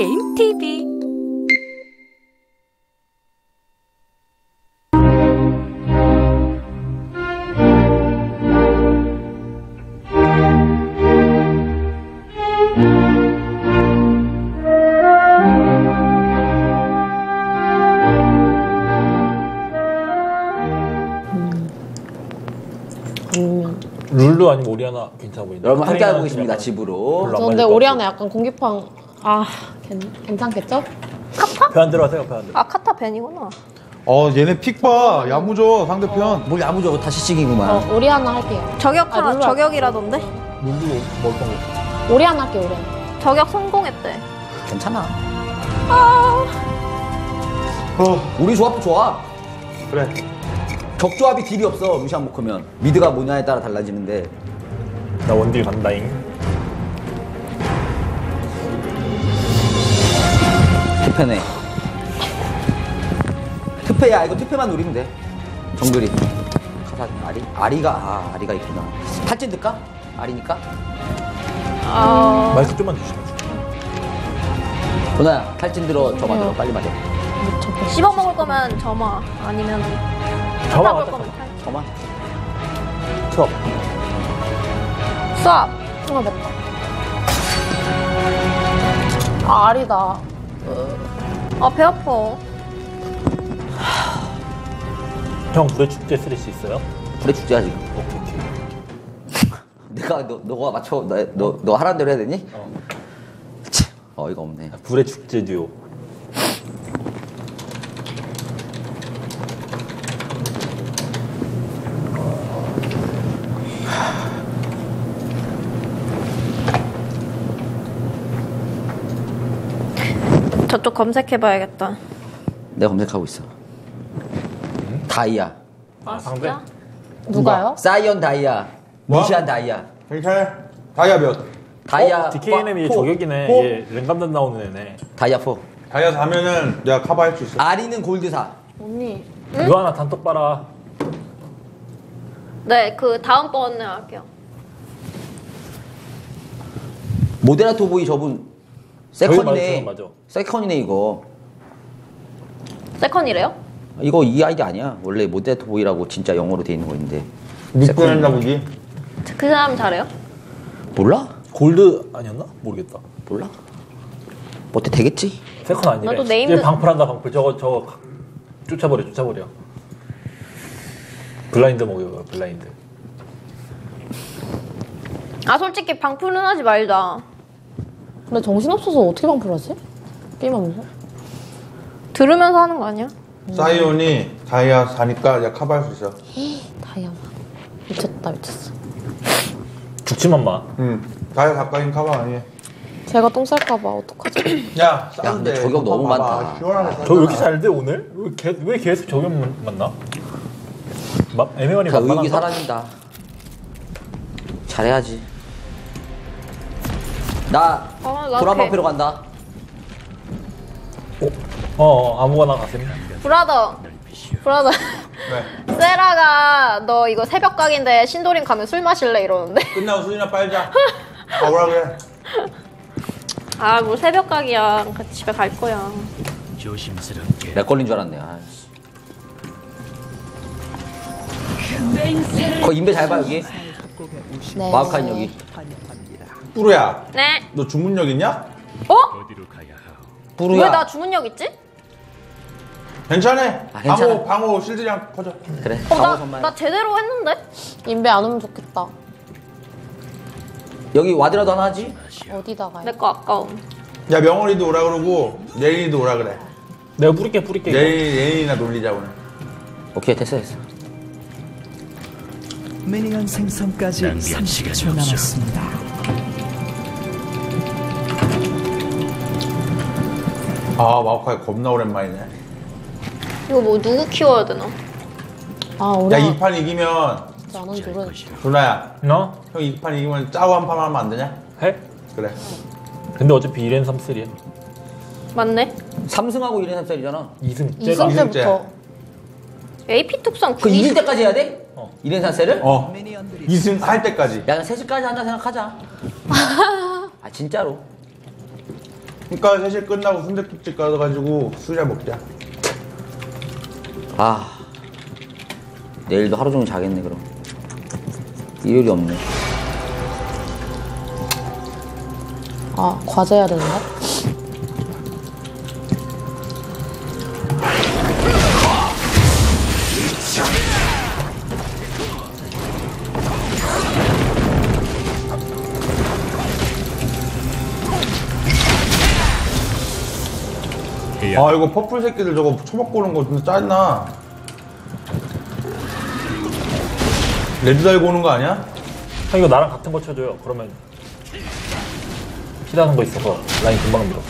게임 TV. 룰루 아니면 오리아나 괜찮아 보인다. 여러분 함께 하고 계십니다. 집으로. 저 근데 오리아나 약간 공기팡 괜찮겠죠? 카타? 배 안 들어가세요. 배 안 들어. 아 카타 벤이구나. 얘네 픽봐 야무져 상대편. 뭘 야무져 다시 찍이구만. 오리아나 할게요. 저격이라던데? 룰루 뭐 어떤 거? 오리아나 할게요, 오리아나. 저격 성공했대. 괜찮아. 우리 조합 좋아. 그래. 적조합이 딜이 없어. 루시안 모크면 미드가 뭐냐에 따라 달라지는데. 나 원딜 간다잉. 특패네. 특패야. 이거 특패만 노리면 돼. 정글이. 가사 아리가 있구나. 탈진 들까? 아리니까. 말씀 좀만 주시면. 도나야 탈진 들어. 저만 들어. 빨리 맞아. 씹어 먹을 거면 점화 아니면 점화 먹을 맞다. 거면 탈. 저만. 수업. 수압. 맞다. 아리다. 배 아파. 형 불의 축제 쓸 수 있어요? 불의 축제야 지금. 오케이. 내가 너가 맞춰 너 하라는 대로 해야 되니? 참, 어이가 없네. 불의 축제 듀오. 저쪽 검색해봐야겠다. 내가 검색하고 있어. 다이아. 상대? 누가요? 사이언 다이아. 뭐? 루시안 다이아. 괜찮아. 다이아 몇? 다이아. DKNM이 저격이네. 얘 랭감단 나오는 애네. 다이아 4. 다이아 4면은 내가 커버할 수 있어. 아리는 골드 4. 언니. 이거 하나 단톡 봐라. 네, 그 다음번에 할게요. 모데라토 보이 저분 세컨이네. 맞아. 세컨이네 이거. 세컨이래요? 이거 이 아이디 아니야. 원래 모데라토 보이라고 진짜 영어로 돼 있는 거 있는데. 믿고 한다 보기. 그 사람 잘해요? 몰라? 골드 아니었나? 모르겠다. 몰라? 뭐 어때 되겠지? 세컨 아니래. 나도 네임드- 얘 방풀한다 방풀. 저거 쫓아버려. 블라인드 먹여요. 블라인드. 아 솔직히 방풀은 하지 말자. 근데 정신없어서 어떻게 방풀하지? 게임하면서? 들으면서 하는 거 아니야? 사이온이 다이아 4니까 내가 커버할 수 있어. 다이아만. 미쳤어. 죽지만 마. 다이아 4까지는 커버 아니야. 제가 똥 쌀까봐 어떡하지? 야, 근데 저격 너무 많다. 시원하게 저 왜 이렇게 잘 돼 오늘? 왜 계속 저격만 만나? 애매하니 다 만만한가? 의기 사라진다. 잘해야지. 나 나 도란방패로 간다. 아무거나 가세요. 브라더. 네. 세라가 너 이거 새벽 각인데 신도림 가면 술 마실래 이러는데. 끝나고 술이나 빨자. 오라 그래. 아 뭐 새벽 각이야. 집에 갈 거야. 렉 걸린 줄 알았네. 아이씨. 거기 인베 잘 봐 여기. 네. 마우카인 여기. 뿌르야, 네. 너 주문력 있냐? 어? 뿌루야. 왜 나 주문력 있지? 괜찮아. 괜찮아. 방호 실드량 커져. 그래. 나, 방어 선발. 나 제대로 했는데? 인베 안 오면 좋겠다. 여기 와드라도 하나 하지? 어디다가요? 내 거 아까움. 야, 명월이도 오라 그러고 예인이도 오라 그래. 내가 뿌릴게 이거. 예인이나 놀리자 오늘. 오케이 됐어. 미니언 생성까지 30초 남았습니다. 마우카이 겁나 오랜만이네. 이거 뭐 누구 키워야 되나? 아, 야, 오리아나. 이 판 이기면 진짜 안 하는 노래. 누나야, 너? 형 이 판 이기면 짜고 한 판 하면 안 되냐? 해? 그래. 근데 어차피 1엔 3쓰리야. 맞네. 3승하고 1인 3셀이잖아. 2승 2승 이승 때부터. AP 특성 그 2일 때까지 해야 돼? 1인 4셀을? 2승 할 때까지. 야, 그냥 3시까지 한다 생각하자. 아, 진짜로. 그러니까 사실 끝나고 순댓국집 가가지고 수자 먹자. 아 내일도 하루 종일 자겠네 그럼. 일요일이 없네. 아, 과제 해야 되는데? 아 이거 퍼플 새끼들 저거 처먹고 오는 거 진짜 짜증나. 레드 달고 오는 거 아니야? 형 이거 나랑 같은 거 쳐줘요. 그러면 피다는 거 있어서 라인 금방 밀어.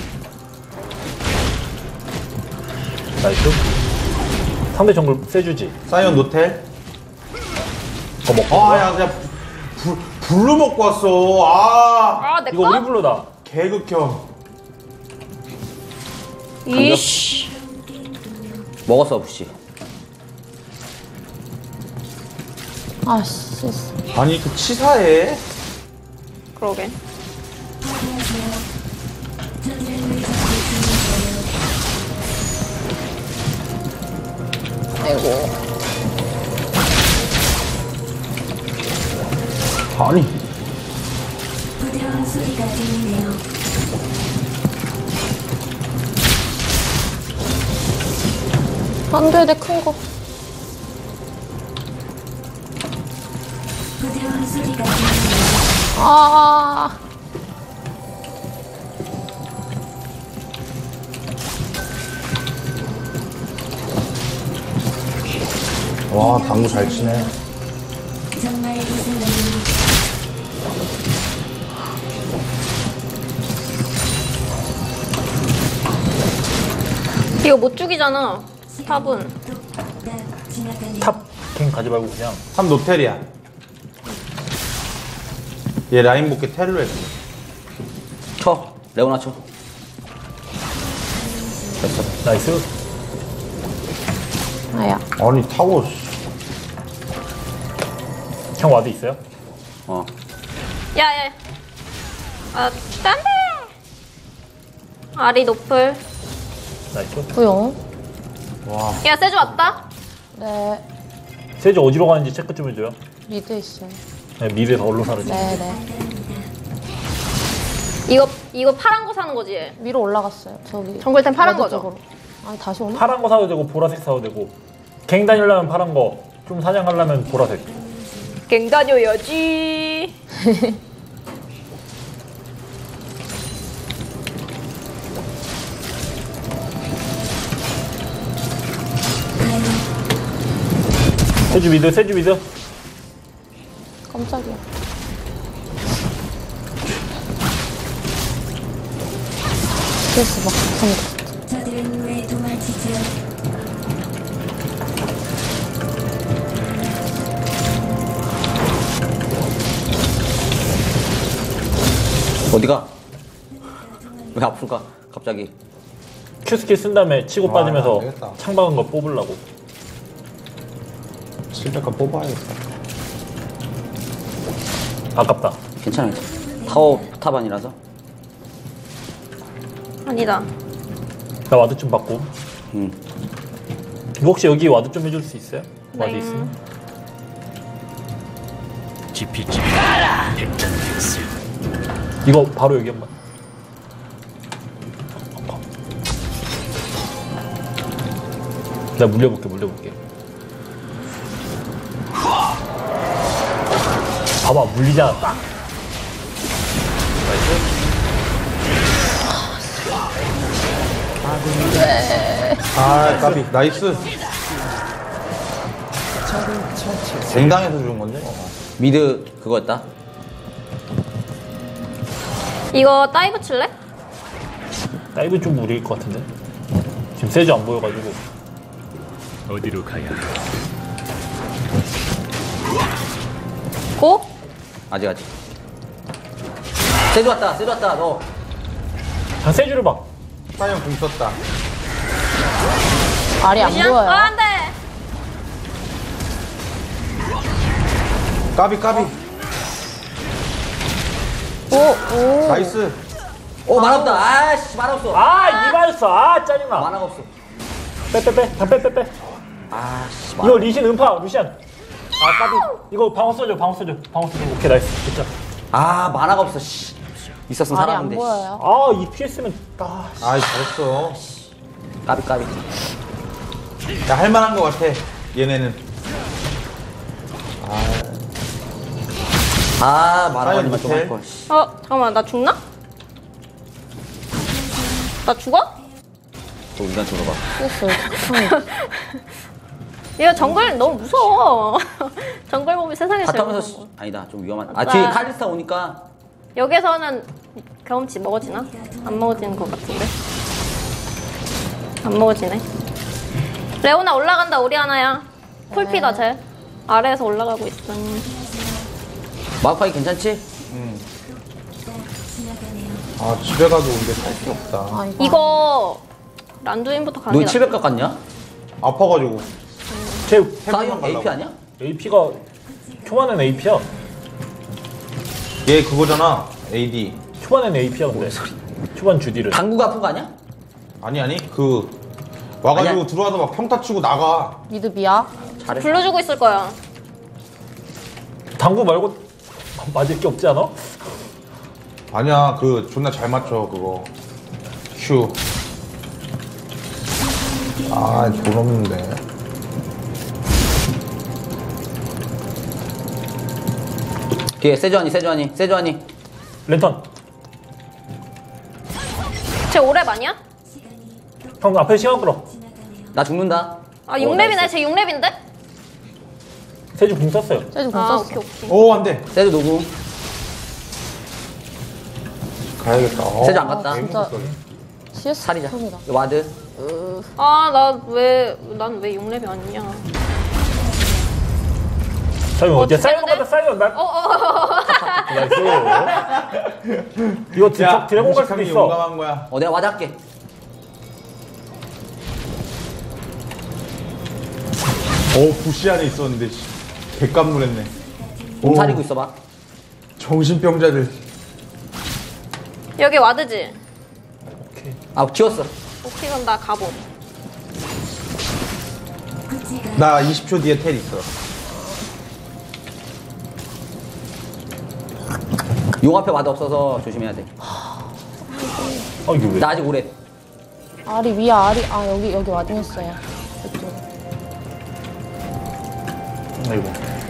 나이스. 상대 정글 세주지. 사이언 노텔? 거 먹고. 아야 그냥 불로 먹고 왔어. 아 아, 내 이거 거? 우리 블루다. 개극혐. 이씨. 먹었어 부시. 아, 씨. 아니 그 치사해. 그러게. 아이고. 아니 안 돼, 내 큰 거. 아, 와 당구 잘 치네. 이거 못 죽이잖아. 탑은. 탑갱 가지 말고 그냥. 참 노텔이야. 얘 라인 복귀 텔로 했어. 쳐. 레오나 쳐. 됐어. 나이스. 아야. 아니 타워 씨. 형 와드 있어요? 어. 야, 야. 아, 딴 데! 아리 노플. 나이스. 부용. 와 야, 세주 왔다? 네. 세주 어디로 가는지 체크 좀 해줘요. 미드 있어요. 네, 미드에서 얼로 사르지. 네네. 이거 파란 거 사는 거지? 위로 올라갔어요. 저기. 정글템 파란 레드 거죠? 쪽으로. 아니, 다시 오나? 파란 거 사도 되고 보라색 사도 되고. 갱 다니려면 파란 거, 좀 사냥하려면 보라색. 갱 다녀야지. 세주 미드, 세주 미드. 깜짝이야. 그래서 막 감사합니다. 저들은 왜 도망치죠? 어디가? 왜 앞으로 가? 갑자기. Q 스킬 쓴 다음에 치고 아, 빠지면서 안 되겠다. 창 박은 거 뽑으려고. 700가 뽑아야겠다. 아깝다. 괜찮아 괜찮아. 타워 탑안이라서. 아니다. 나 와드 좀 받고. 응. 이거 혹시 여기 와드 좀 해줄 수 있어요? 와드 네. 있으면? 이거 바로 여기 한번. 내가 물려볼게. 봐봐, 물리잖아, 딱. 아 까비 나이스. 갱당해서 죽은 건데. 미드 그거였다. 이거 다이브 칠래? 다이브 좀 무리일 것 같은데? 지금 세주 안 보여가지고. 어디로 가야 할까? 고? 아직. 세주 왔다 너. 그냥 세주를 봐. 사이언 궁 썼다. 알이 안 루시안? 보여요. 안 돼! 까비 오, 오. 나이스. 만화 없다. 아씨 만화 없어. 아 이발했어. 아 짜증나. 만화가 없어. 빼. 아씨 이거 리신 음파 루시안. 아 까비. 이거 방어 써줘. 오케이 나이스. 됐죠. 아 만화가 없어. 씨. 있었으면 알이 안 살았는데. 보여요. 아 이 피했으면 아이 잘했어. 까비. 야 할만한 거 같아. 얘네는. 만화가 아니면 좀 못해. 할 걸. 씨. 잠깐만 나 죽나? 나 죽어? 또 인간 들어봐. 됐어요. 얘 정글 너무 무서워. 정글 보면 세상에서 바텀에서 아니다 좀 위험한. 뒤에 칼리스타 오니까 여기서는 경험치 먹어지나? 안 먹어지는 것 같은데. 안 먹어지네. 레오나 올라간다 우리 하나야. 풀피다 쟤. 아래에서 올라가고 있어. 마우카이 괜찮지? 아 집에 가도 근데 살 게 없다. 아, 이거 란두인부터 가는 너 게 700 깎았냐? 아파가지고. 제 사이언 AP 아니야? AP가 초반에는 AP야. 얘 그거잖아. AD. 초반에는 AP야 근데. 초반 주디를. 당구가 아픈 거 아니야? 아니 그 와가지고 아니야. 들어와서 막 평타 치고 나가. 미드비야. 잘했어. 불러주고 있을 거야. 당구 말고 맞을 게 없지 않아? 아니야 그 존나 잘 맞춰 그거. 큐. 돈 없는데. 뒤에 세주하니. 랜턴. 쟤 오랩 아니야? 형 앞에 시간 끌어. 나 죽는다. 6랩이네. 쟤 6랩인데? 세주 궁 썼어요. 세주 공 썼어. 오케이. 오 안돼. 세주 누구? 가야겠다. 세주 안 갔다. 진짜 CS 살이자. 턴이다. 와드. 난 왜 6랩이 아니냐. 사이언 어디야? 죽겠는데? 사이언 갔다 사이언. 나이스. 이거 드래곤 갈 수도 있어. 용감한 거야. 내가 와드 할게. 부시 안에 있었는데 개깜놀했네. 몸 사리고 있어봐. 정신병자들. 여기 와드지? 지웠어. 오케이 그럼 나 가보. 나 20초 뒤에 텔 있어. 용 앞에 와드 없어서 조심해야 돼. 이게 왜? 나 아직 오래. 알이 위야 알이. 여기 와딩했어요. 이쪽. 아이고.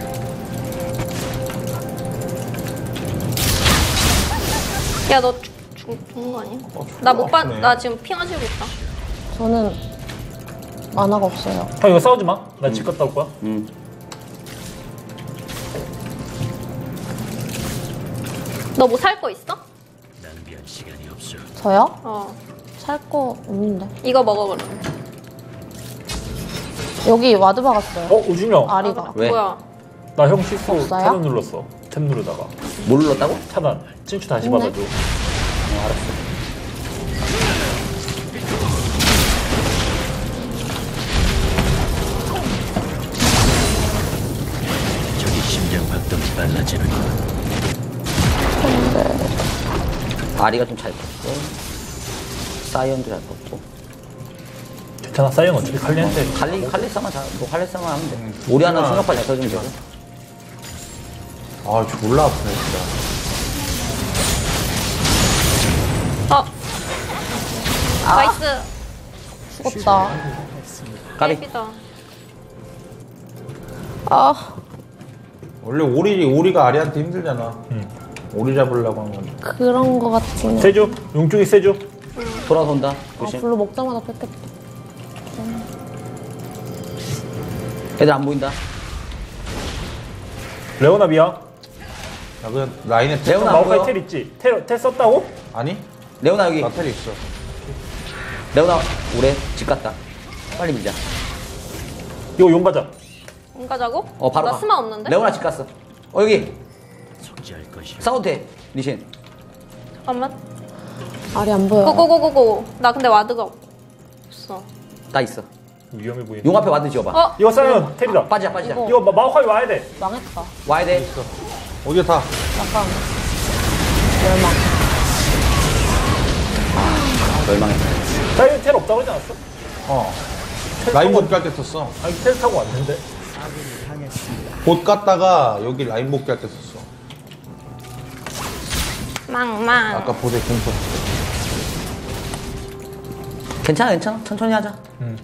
야 너 죽는 거 아니야? 나 못 봐. 나 지금 핑하시고 있다. 저는 만화가 없어요. 형 이거 싸우지 마. 나 집 갔다 올 거야. 너 뭐 살 거 있어? 낭비할 시간이 없어. 저요? 살 거 없는데. 이거 먹어 그럼. 여기 와드 박았어요. 우준영. 아리가. 왜? 뭐야? 나 형 실수 없어요? 차단 눌렀어. 탭 누르다가. 뭘 눌렀다고? 차단. 친추 다시 있네. 받아줘. 알았어. 저기 심장 박동이 빨라지는 거. 아리가 좀 잘 컸고. 사이언도 잘 컸고. 괜찮아. 사이언 어차피 칼리한테. 칼리스만 칼리스만 하면 돼. 우리 하나 충격파 잘 써주면 되고. 졸라 아프네 진짜. 나이스. 죽었다. 까비. 깨비다. 원래 오리가 아리한테 힘들잖아. 오리 잡으려고 한 건데. 그런 거 같지는. 세주. 용쪽이 세주. 돌아서 온다. 조심. 불로 먹자마자 뺏겠다. 애들 안 보인다. 레오나 미야. 야 그냥 라인에 텔 레오나 써. 안 보여? 마우카이 텔 있지? 텔 썼다고? 아니? 레오나 여기. 나 텔 있어. 레오나 오래 집 갔다. 빨리 밀자. 이거 용 가자. 안 가자고? 바로 나 가. 스마 없는데? 레오나 집 갔어. 여기 속죄할 것이야. 싸워도 돼. 리신. 잠깐만. 알이 안 보여. 고고고고고. 나 근데 와드가 없어. 나 있어. 위험해 보이네. 용 앞에 와드 지어봐. 이거 사이언 텔이다. 빠지자. 이거. 이거 마우카이 와야 돼. 망했다. 와야 돼. 어디가 다? 약간 멸망. 멸망했다. 자이언 텔 없다고 하지 않았어? 라인 복귀할 때 썼어. 아니 텔 타고 왔는데. 봇 갔다가 여기 라인 복귀할 때 썼어. 망망. 아까 봇에 공포. 괜찮아, 괜찮아. 천천히 하자.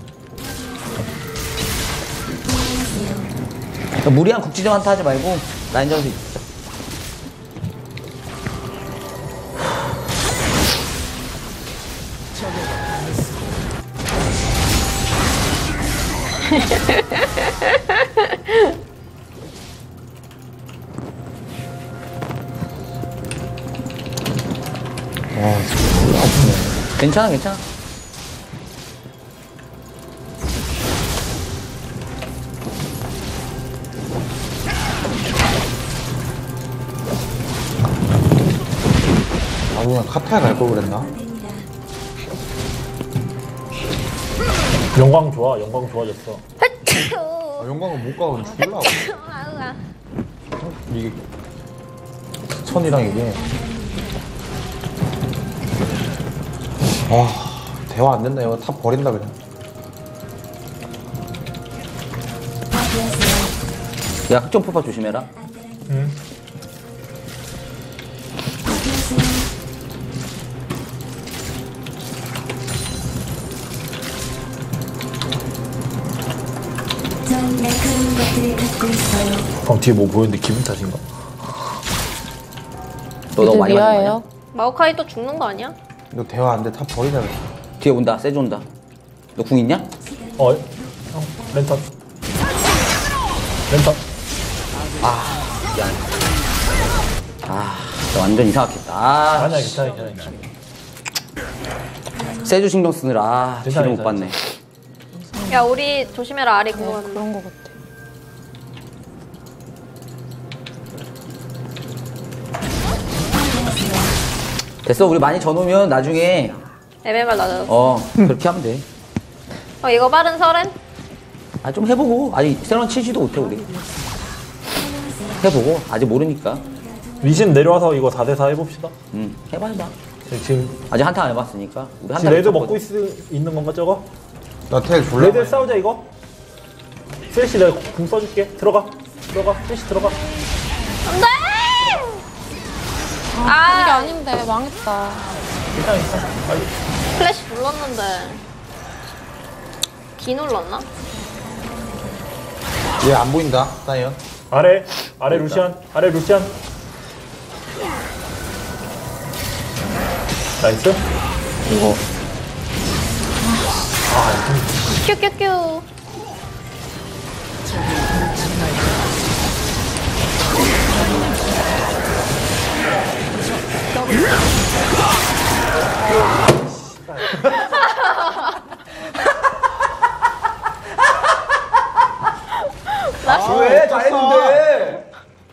무리한 국지전 한타 하지 말고 라인 전수 있자. 괜찮아, 괜찮아. 아, 그냥 카타에 갈 걸 그랬나? 영광 좋아. 영광 좋아졌어. 아, 영광은 못 가고 죽을라고. 아우야. 이게 천이랑 이게. 대화 안 된다. 이거 탑 버린다 그냥. 야, 흑점 폭파 조심해라. 전 날카로운 것들을 갖고 있어요. 방금 뒤에 뭐 보였는데 기분 탓인가? 너 너무 많이 미아예요. 맞는 마오카이 또 죽는 거 아니야? 이거 대화 안 돼. 탑 버리자 그냥. 뒤에 온다. 세주 온다. 너 궁 있냐? 형 랜턴. 랜턴. 미안. 나 완전 이상하겠다. 아니야 괜찮아 괜찮아. 세주 신경 쓰느라 괜찮아, 뒤를 못 괜찮아. 봤네. 야 우리 조심해라 아리 그거. 그런 거 같아. 됐어. 우리 많이 져놓으면 나중에 MMR 낮아. 그렇게 하면 돼. 이거 빠른 설엔? 아, 좀 해보고. 아니, 세런 치지도 못해, 우리. 해보고. 아직 모르니까. 리신 내려와서 이거 4대4 해봅시다. 해봐. 지금 아직 한타 안 해봤으니까. 우리 한타 지금 레드 먹고 있는 건가 저거? 나 텔 졸라. 레드 싸우자 이거. 슬래시 내가 궁 써줄게. 들어가. 슬래시 들어가. 안돼! 이게 아 아닌데 망했다. 괜찮아. 빨리. 플래시 눌렀는데 D 눌렀나? 얘 안 보인다. 사이언. 아래 루시안. 나이스. 이거. 큐큐큐. 왜? 잘했는데.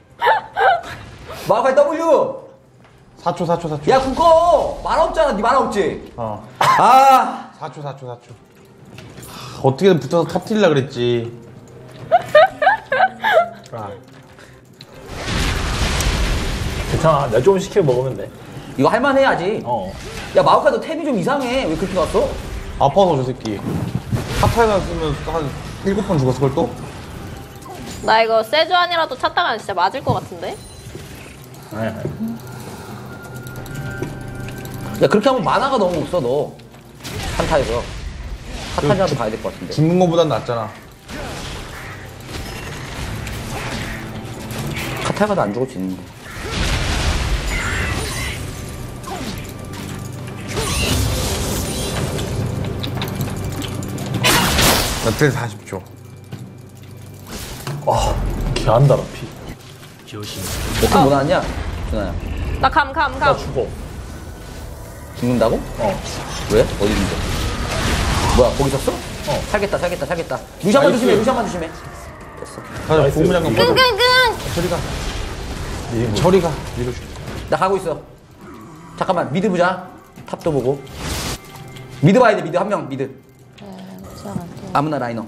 마우카이 W. 4초. 야, 그거 만화 없잖아. 니 만화 없지? 4초. 어떻게든 붙어서 탑 틸라 그랬지. 괜찮아. 내가 조금 시켜 먹으면 돼. 이거 할만해야지. 야, 마우카이 너 템이 좀 이상해. 왜 그렇게 갔어? 아파서 저 새끼. 카타에다 쓰면 한 7번 죽었을걸 또? 나 이거 세주안이라도 찾다가 진짜 맞을 것 같은데? 야, 그렇게 하면 만화가 너무 없어, 너. 한타에서. 카타리나도 가야 될 것 같은데. 죽는 거보단 낫잖아. 카타리나도 안 죽을 수 있는데. 나텔 40초. 개안 달아 피. 조심. 몇팀 못 왔냐? 준아야. 나 감. 나 죽어. 죽는다고? 왜? 어디 있는데? 뭐야, 거기 있었어? 살겠다. 루시안만 조심해. 됐어. 가자, 나이스. 고무장갑 벗어. 끙끙끙. 저리 가. 밀어줄게. 나 가고 있어. 잠깐만, 미드 보자. 탑도 보고. 미드 봐야 돼, 미드. 한 명, 미드. 아무나 라이너.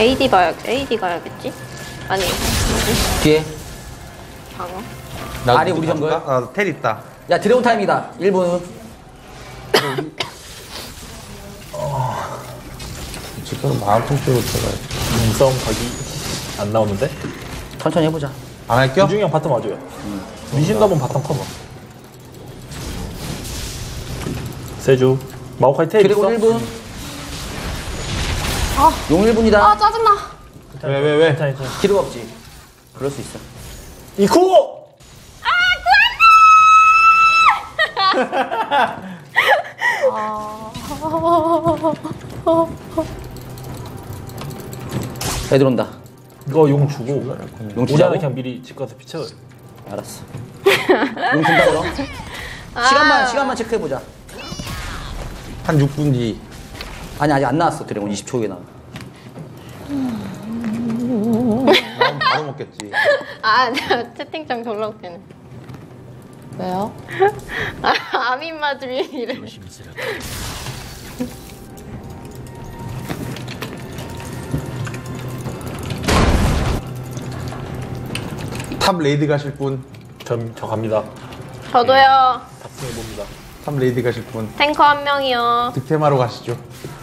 AD 가야겠지? 아니, 뒤에. 방어. 아리 우리 정글. 텔 있다. 야 드래곤 타임이다. 1분. 지금 마음통째로 들어가야 눈싸움 각이 안 나오는데? 천천히 해보자. 안 할게요? 유중이 형 바텀 와줘요. 미신도 한번 바텀 커버. 세주. 마오카이 테일 있어? 드래곤 1분. 용 1분이다. 아 짜증나. 왜? 괜찮아, 괜찮아. 기록 없지. 그럴 수 있어. 이쿠! 애들 온다. 이거 용 주고. 용 우리 주자고? 안에 그냥 미리 집 가서 피쳐요. 알았어. 용 준다 그럼. 시간만 체크해보자. 한 6분 뒤. 아니 아직 안 나왔어. 드래곤 20초 후에 나와. 나오면 바로 먹겠지. 아, 채팅창 졸라 웃기네. 왜요? 아민마들이래. 조심스럽게. 탑 레이드 가실 분. 저 갑니다. 저도요. 탑승해봅니다. 탑 레이드 가실 분. 탱커 한 명이요. 득템하러 가시죠.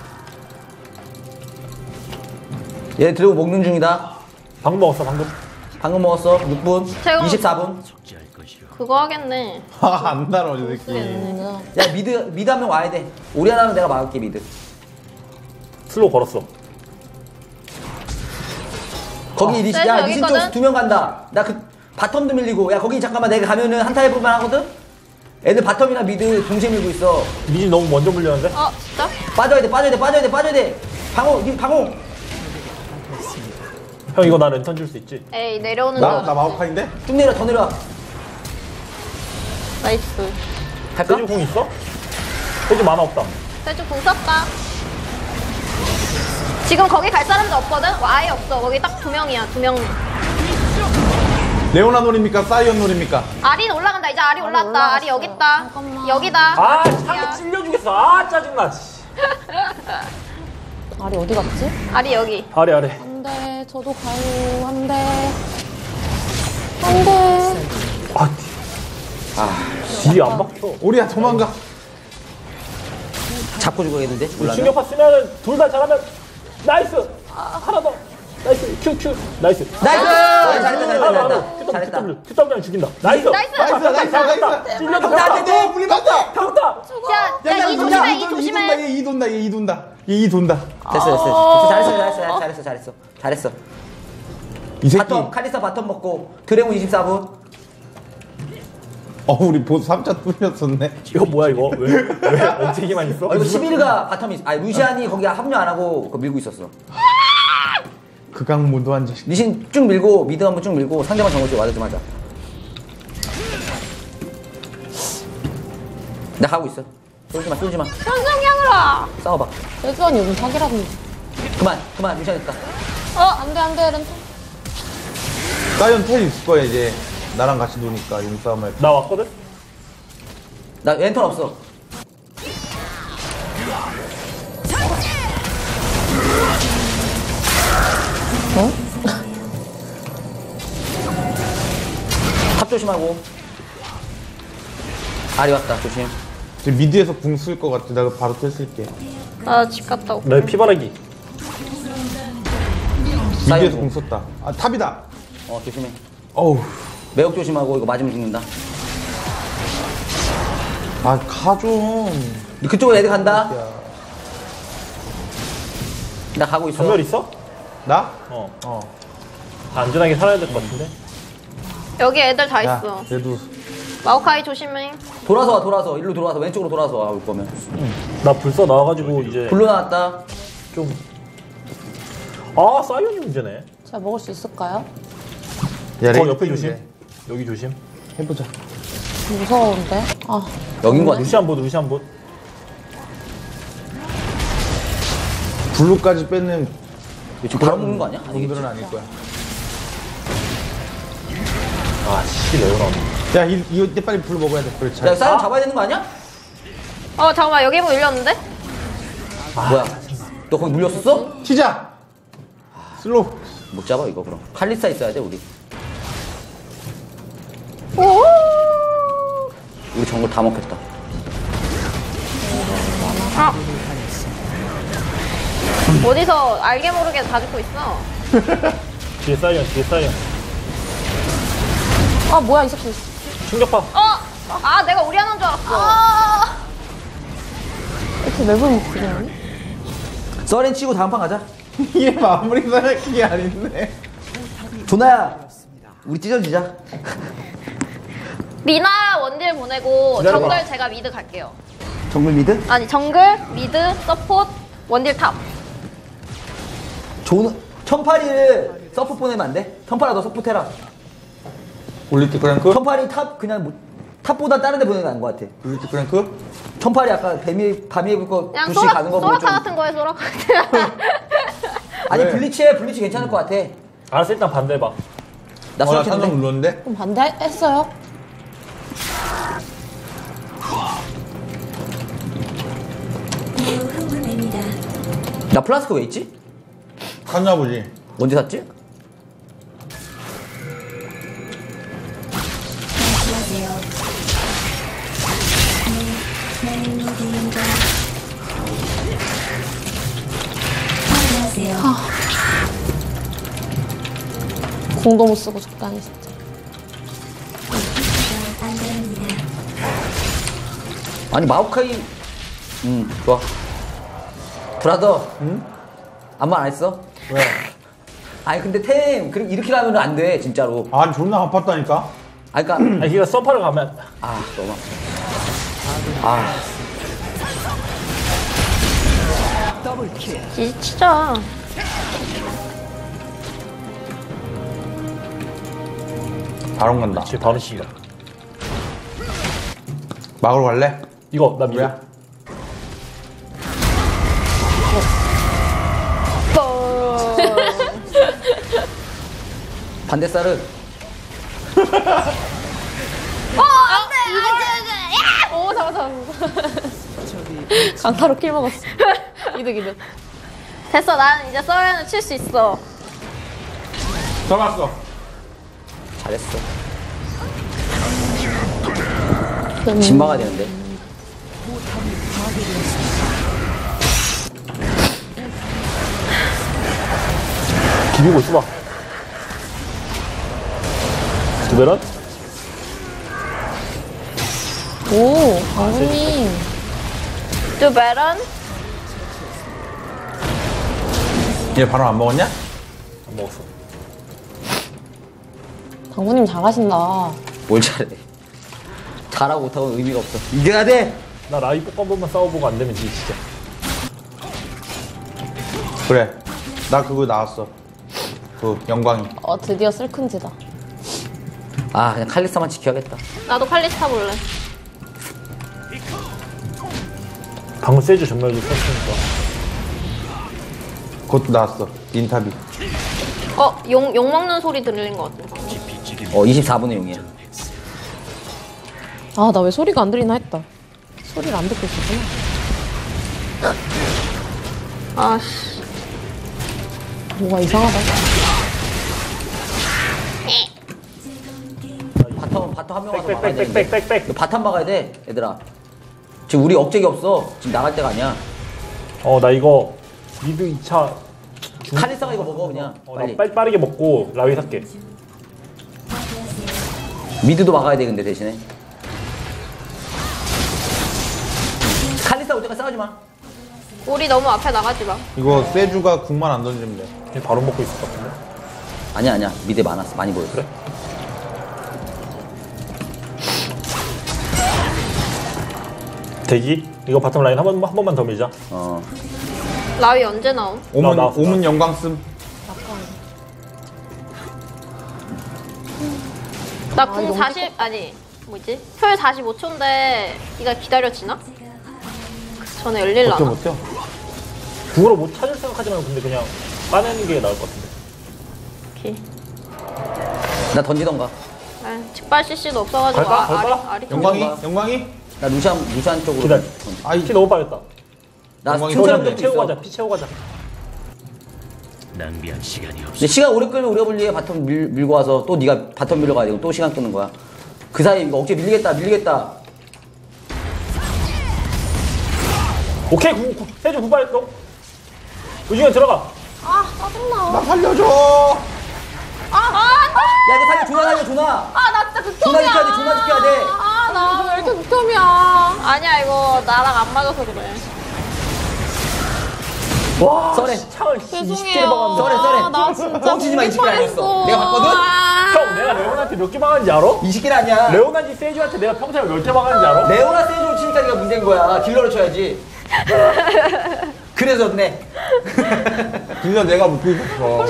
얘 드래곤 먹는 중이다. 방금 먹었어, 방금. 방금 먹었어. 6분. 최고. 24분. 속죄할 것이오. 그거 하겠네. 안 날아, 저 새끼. 야 미드 한 명 와야 돼. 우리 하나는 내가 막을게 미드. 슬로우 걸었어. 거기 리신 세주 야 여기 리신 있거든? 쪽 2명 간다. 나 그 바텀도 밀리고 야 거기 잠깐만 내가 가면은 한타 해볼만 하거든. 애들 바텀이나 미드 동시에 밀고 있어. 미신 너무 먼저 물렸는데? 진짜? 빠져야 돼. 방어. 형 이거 나 랜턴 줄 수 있지? 에이, 내려오는 나 거. 마오카인데? 쭉 내려 더 내려. 나이스. 갈까? 세주 공 있어? 세주 만화 없다. 세주 공 썼다. 지금 거기 갈 사람도 없거든? 아예 없어. 거기 딱 2명이야, 2명. 레오나 노립니까? 사이언 노립니까? 아리 올라간다. 이제 아리 올라왔다. 올라갔어. 아리 여기 있다. 잠깐만. 여기다. 아, 상대 찔려주겠어. 아, 짜증나. 씨. 아리 어디 갔지? 아리 여기. 아래. 안돼. 저도 가요. 안돼. 안돼. 뒤에 안 박혀. 오리야, 도망가. 잡고 죽어야 되는데. 몰라. 충격파 쓰면은 둘 다 잘하면 나이스. 하나 더. 나이스. 큐. 나이스. 잘했다. 큐 죽인다. 나이스. 나이스. 찔려도 너 불리 맞다. 평타. 야, 이 조심해, 이 조심해. 얘 이 돈다. 잘했어. 이 새끼. 바텀 칼리스타 바텀 먹고 드래곤 24분. 우리 보스 3차 뚫렸었네. 이거 뭐야 이거? 왜 엉치기만 있어? 이거 11가 바텀이 루시안이 거기 합류 안 하고 그거 밀고 있었어. 극강 무도한 자식. 리신 쭉 밀고 미드 한번 쭉 밀고 상대방 정글 좀 와드 좀 하자. 나 가고 있어. 쏠지마. 현성향으로. 싸워봐. 세주환이 요즘 사기라던데. 그만 루시안 했다. 안돼 렌터. 사이언 텔 있을 거야, 이제. 나랑 같이 노니까 용싸움 할 때. 나 왔거든? 나 랜턴 없어. 탑 조심하고. 아리 왔다 조심. 지금 미드에서 궁 쓸 것 같아. 내가 바로 텔 쓸게. 집 갔다 올게. 내 피바라기. 미드에서 사이언 궁 썼다. 탑이다. 조심해. 어우. 매혹 조심하고 이거 맞으면 죽는다. 가 좀. 그쪽으로 애들 간다. 나 가고 있어. 전멸 있어? 나? 다 안전하게 살아야 될 것 같은데? 여기 애들 다 야, 있어. 그래도. 마오카이 조심해. 돌아서 일로 돌아서 왼쪽으로 돌아서 올 거면. 나 불써 나와가지고 이제 불로 나왔다. 좀. 아, 사이언이 문제네. 제가 먹을 수 있을까요? 야, 레이드 옆에 팀인데. 조심. 여기 조심. 해보자. 무서운데. 여긴 거 같아. 루시안 봇. 블루까지 뺏는 지금 바로 먹는 거 아니야? 분들은 아닐 거야. 아, 씨, 레오나. 야, 이때 빨리 블루 먹어야 돼. 그래, 잘. 야, 사이언 잡아야 되는 거 아니야? 잠깐만. 여기 뭐 밀렸는데? 뭐야? 너 거기 물렸었어? 튀자! 슬로우. 못 잡아 이거 그럼. 칼리스타 있어야 돼 우리. 오! 우리 정글 다 먹겠다. 아. 어디서 알게 모르게 다 죽고 있어. 뒤에 사이언, 뒤에 사이언. 아 뭐야 이 새끼. 충격파. 아, 내가 우리 하나인 줄 알았어. 이렇게 매번 먹지 않니? 서렌 치고 다음 판 가자. 이게 마무리 사역이 아닌데. 조나야, 우리 찢어지자. 미나 원딜 보내고 기다려봐. 정글 제가 미드 갈게요. 정글 미드? 아니, 정글, 미드, 서포트, 원딜 탑. 천파리를 서포 보내면 안 돼? 천파라 너 서포트 해라. 올리트 크랭크? 천파리 탑 그냥 탑보다 다른 데 보내는 게 나은 것 같아. 올리트 크랭크? 천파리 아까 밤에 입을 거 그냥 부시 가는 거 보고 소라카 좀. 같은 거에 소라카 같은 아니 왜? 블리치 괜찮을 것 같아. 알았어, 일단 반대해봐. 나 나 수락했는데. 탐정 눌렀는데? 그럼 반대했어요? 매우 흥분됩니다. 나 플라스크 왜 있지? 샀나 보지. 언제 샀지? 말씀하세요. 네, 모두인가. 말씀하세요. 공도 못 쓰고 적당히 진짜. 안 됩니다. 아니 마오카이. 좋아. 브라더. 아무 말 안 했어? 왜? 아니 근데 템 이렇게 가면 안 돼 진짜로. 아니 존나 아팠다니까. 아 그니까 아니, 걔가 서퍼를 가면. 너무 아파. 진짜. 바로 간다. 지금 바로 시기다. 막으러 갈래? 이거, 나 미드. 뭐야? 반대 쌀은 오 잡았어. 강타로 킬 먹었어. 이득. 됐어, 난 이제 썰에는 칠 수 있어. 잡았어. 잘했어. 집 막아야 되는데. 비비고 있어봐. 두배런? 오 강구님. 두 베런? 얘 바로 안 먹었냐? 안 먹었어. 강구님 잘하신다. 뭘 잘해. 잘하고 못하고 의미가 없어. 이겨야 돼. 나 라이 뽀 한 번만 싸워보고 안 되면 지 진짜. 그래. 나 그거 나왔어. 그 영광이. 드디어 쓸큰지다. 그냥 칼리스타만 지켜야겠다. 나도 칼리스타 볼래. 방금 세주 전멸도 썼으니까. 그것도 나왔어. 인타비. 욕 먹는 소리 들리는 것 같아. 24분의 0이야. 아 나 왜 소리가 안 들리나 했다. 소리를 안 듣고 있었구나. 아씨. 뭐가 이상하다. 바텀 한 명 와서 막아야 되는데. 빽빽빽빽빽. 이거 바텀 막아야 돼, 얘들아. 지금 우리 억제기 없어. 지금 나갈 때가 아니야. 나 이거 미드 2차. 칼리스타가 이거 먹어 그냥. 빨리. 나 빠르게 먹고 라위 살게. 미드도 막아야 돼 근데 대신에. 칼리스타 올 때까지 싸우지 마. 우리 너무 앞에 나가지 마. 이거 세주가 궁만 안 던지면 돼. 걔 바로 먹고 있을 것 같은데. 아니야. 미드에 많았어. 많이 보였어. 그래? 대기? 이거 바텀 라인 한 번만 더 밀자. 라위 언제 나옴? 나왔어. 오문 영광 쓴. 나 궁 40, 아니, 뭐지? 풀 45초인데, 이가 기다려지나? 그 전에 열릴라나? 버텨. 궁으로 못 찾을 생각하지 말고 근데 그냥 빠내는 게 나을 것 같은데. 오케이. 나 던지던가. 직발 CC도 없어가지고, 갈까? 아리 영광이? 나 루시안 쪽으로. 기다려. 아이, 피 너무 빠졌다. 나 영광이 춤추는 피 좀 채우고 있어. 가자. 피 채우고 가자. 낭비할 시간이 없어. 근데 시간 오래 끌면 오래 걸리게 바텀 밀고 와서 또 네가 바텀 밀러 가야 되고 또 시간 끄는 거야. 그 사이 이거 억제 밀리겠다. 오케이, 세주 구발했어. 우중에 들어가. 아 짜증나. 나 살려줘. 야 이거 살려 준아. 아 나 진짜 극혐이야. 준아 지켜야 돼. 아 나 왜 이렇게 극혐이야. 아니야 이거 나랑 안 맞아서 그래. 와, 썰해. 창을 죄송해요. 20개를 박았는데. 썰해. 아, 나 진짜 뻥치지 마, 20개 아니었어. 공격당했어. 내가 봤거든? 형, 내가 레오나한테 몇 개 막았는지 알아? 20킬 아니야. 레오나지 세주한테 내가 평소에 몇 개 막았는지 알아? 레오나 세주를 치니까 네가 문제인 거야. 딜러를 쳐야지. 그래서 네. 진짜 내가 못 이겼어.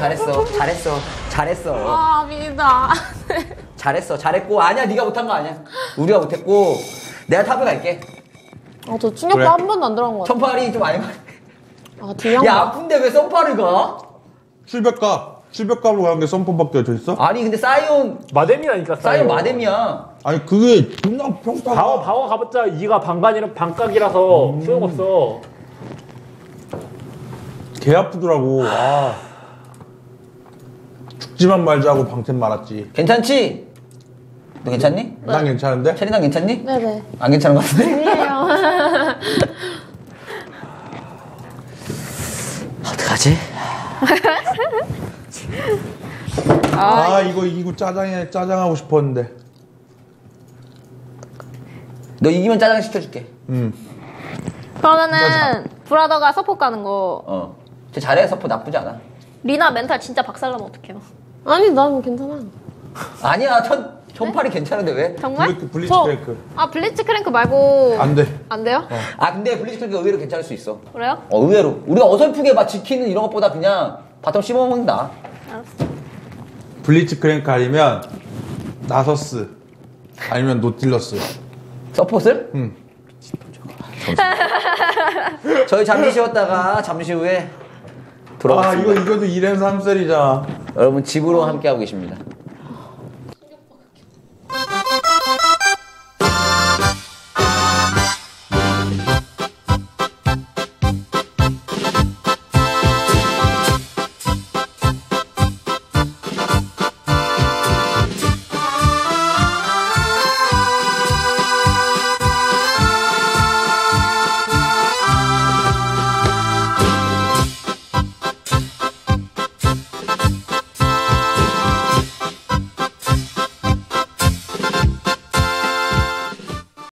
잘했어. 아 미다. 잘했고 아니야 네가 못한 거 아니야. 우리가 못했고 내가 탑을 갈게. 아저 충격파 그래. 한 번도 안 들어간 것 같아. 천팔이 좀 아닌 거 같아. 아 딜량. 야 아픈데 왜 썸파를 가? 출벽값으로 가는 게 썸퍼밖에 더 있어? 아니 근데 사이온 마뎀이라니까, 사이온 마뎀이야. 아니 그게 존나 평타가. 방어 가봤자 2가 반각이라서 소용없어. 개 아프더라고. 아. 죽지만 말자고 방템 말았지. 괜찮지? 너 괜찮니? 난 괜찮은데? 체리난 괜찮니? 네네. 안 괜찮은 거 같은데? 아니에요. 어떡하지? 아 이거 이기고 짜장하고 싶었는데. 너 이기면 짜장 시켜줄게. 그러면은 브라더가 서포트 가는 거. 쟤 잘해. 서포 나쁘지 않아. 리나 멘탈 진짜 박살나면 어떡해요? 아니 난 괜찮아. 아니야 전팔이 괜찮은데 왜? 정말? 블리츠 저- 크랭크. 아 블리츠 크랭크 말고 안 돼. 안 돼요? 아 근데 블리츠크가 의외로 괜찮을 수 있어. 그래요? 의외로 우리가 어설프게 막 지키는 이런 것보다 그냥 바텀 씹어먹는 게 나아. 블리츠 크랭크 아니면 나서스 아니면 노틸러스. 서폿을? 응. 저희 잠시 쉬었다가 잠시 후에 아 돌아왔습니다. 이거도 1엔 3셀이잖아. 여러분 집으로 함께하고 계십니다.